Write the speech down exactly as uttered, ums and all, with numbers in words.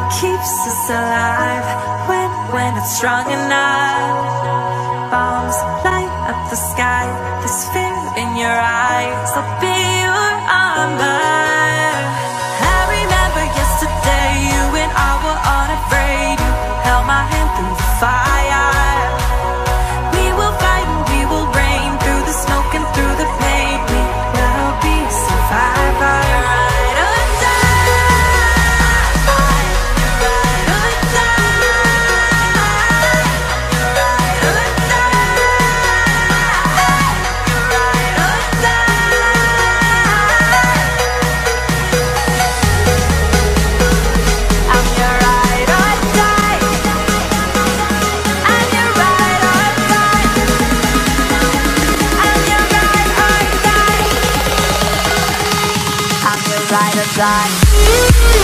keeps us alive when, when it's strong enough. Bombs light up the sky, this fear in your eyes, I'll be your armor. I remember yesterday, you and I were unafraid. You held my hand through the fire. We will fight and we will reign through the smoke and through the pain. We will be survivors. Ride or die.